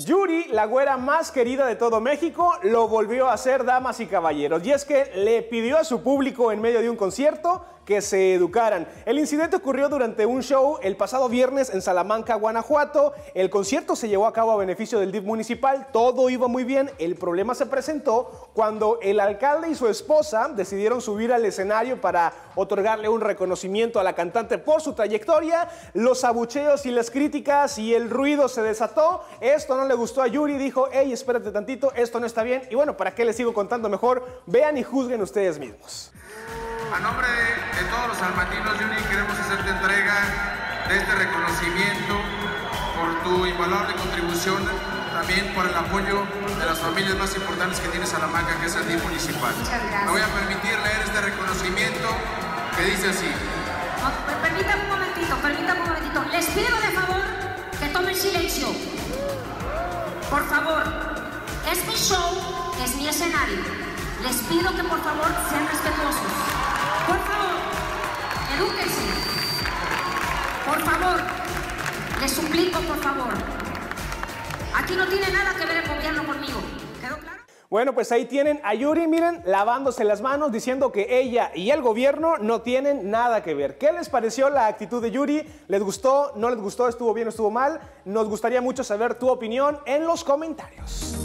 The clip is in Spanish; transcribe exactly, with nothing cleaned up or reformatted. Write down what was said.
Yuri, la güera más querida de todo México, lo volvió a hacer, damas y caballeros. Y es que le pidió a su público en medio de un concierto que se educaran. El incidente ocurrió durante un show el pasado viernes en Salamanca, Guanajuato. El concierto se llevó a cabo a beneficio del D I F municipal. Todo iba muy bien. El problema se presentó cuando el alcalde y su esposa decidieron subir al escenario para otorgarle un reconocimiento a la cantante por su trayectoria. Los abucheos y las críticas y el ruido se desató. Esto no le gustó a Yuri. Dijo, hey, espérate tantito, esto no está bien. Y bueno, ¿para qué les sigo contando? Mejor vean y juzguen ustedes mismos. A nombre de, de todos los salmantinos, Yuri, queremos hacerte entrega de este reconocimiento por tu invaluable contribución, también por el apoyo de las familias más importantes que tiene Salamanca, que es el D I F municipal. Muchas gracias. Me voy a permitir leer este reconocimiento que dice así. No, permítame un momentito, permítame un momentito. Les pido de favor que tomen silencio. Por favor, es mi show, es mi escenario. Les pido que por favor sean respetuosos. Por favor, edúquense. Por favor, les suplico, por favor. Aquí no tiene nada que ver el gobierno conmigo. ¿Quedó claro? Bueno, pues ahí tienen a Yuri, miren, lavándose las manos, diciendo que ella y el gobierno no tienen nada que ver. ¿Qué les pareció la actitud de Yuri? ¿Les gustó? ¿No les gustó? ¿Estuvo bien? ¿Estuvo mal? Nos gustaría mucho saber tu opinión en los comentarios.